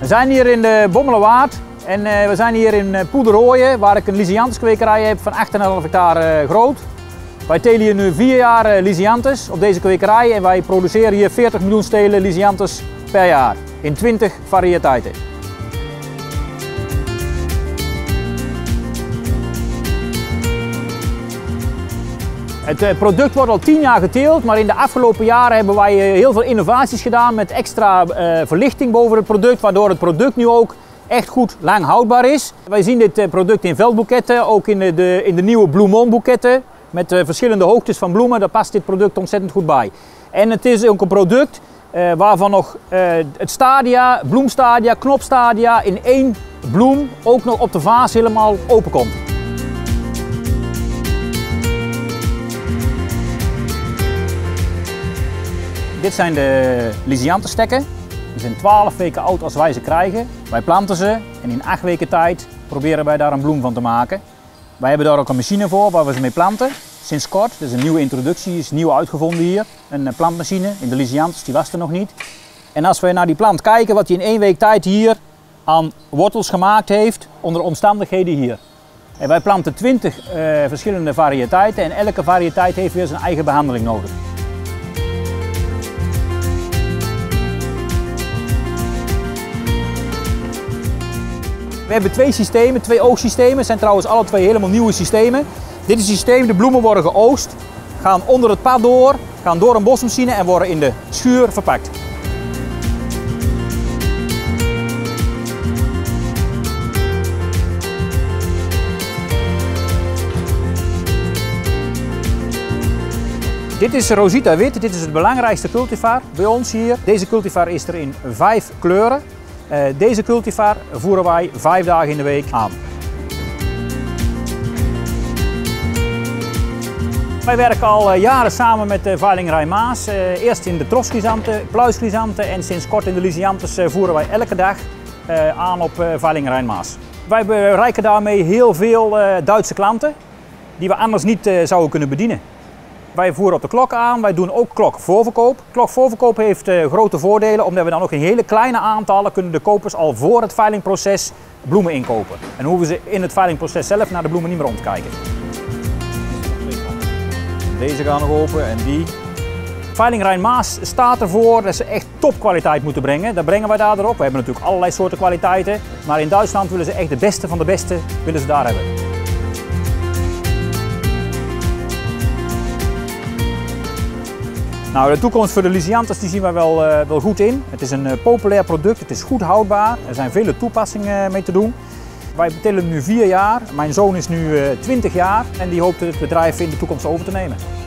We zijn hier in de Bommelerwaard en we zijn hier in Poelderooien, waar ik een Lysianthus-kwekerij heb van 8,5 hectare groot. Wij telen hier nu 4 jaar Lysianthus op deze kwekerij en wij produceren hier 40 miljoen stelen Lysianthus per jaar in 20 variëteiten. Het product wordt al 10 jaar geteeld, maar in de afgelopen jaren hebben wij heel veel innovaties gedaan met extra verlichting boven het product, waardoor het product nu ook echt goed lang houdbaar is. Wij zien dit product in veldboeketten, ook in de nieuwe Blue Moon boeketten met verschillende hoogtes van bloemen. Daar past dit product ontzettend goed bij. En het is ook een product waarvan nog het stadia, bloemstadia, knopstadia in één bloem ook nog op de vaas helemaal open komt. Dit zijn de Lysianthus stekken. Die zijn 12 weken oud als wij ze krijgen. Wij planten ze en in 8 weken tijd proberen wij daar een bloem van te maken. Wij hebben daar ook een machine voor waar we ze mee planten. Sinds kort, dat is een nieuwe introductie, is nieuw uitgevonden hier. Een plantmachine in de Lysianthus, die was er nog niet. En als we naar die plant kijken, wat hij in 1 week tijd hier aan wortels gemaakt heeft onder omstandigheden hier. En wij planten 20 verschillende variëteiten en elke variëteit heeft weer zijn eigen behandeling nodig. We hebben 2 systemen, 2 oogstsystemen. Het zijn trouwens alle 2 helemaal nieuwe systemen. Dit is het systeem, de bloemen worden geoogst, gaan onder het pad door, gaan door een bosmachine en worden in de schuur verpakt. Dit is Rosita wit, dit is het belangrijkste cultivar bij ons hier. Deze cultivar is er in 5 kleuren. Deze cultivar voeren wij 5 dagen in de week aan. Wij werken al jaren samen met Veiling Rijnmaas. Eerst in de troschchrysanten, pluischrysanten en sinds kort in de Lysianthus voeren wij elke dag aan op Veiling Rijnmaas. Wij bereiken daarmee heel veel Duitse klanten die we anders niet zouden kunnen bedienen. Wij voeren op de klok aan, wij doen ook klokvoorverkoop. Klokvoorverkoop heeft grote voordelen, omdat we dan ook in hele kleine aantallen kunnen de kopers al voor het veilingproces bloemen inkopen. En hoeven ze in het veilingproces zelf naar de bloemen niet meer om te kijken. Deze gaan nog open en die. Veiling Rijnmaas staat ervoor dat ze echt topkwaliteit moeten brengen. Dat brengen wij daarop. We hebben natuurlijk allerlei soorten kwaliteiten, maar in Duitsland willen ze echt de beste van de beste willen ze daar hebben. Nou, de toekomst voor de Lysianthus die zien wij wel goed in. Het is een populair product, het is goed houdbaar. Er zijn vele toepassingen mee te doen. Wij tellen nu 4 jaar. Mijn zoon is nu 20 jaar en die hoopt het bedrijf in de toekomst over te nemen.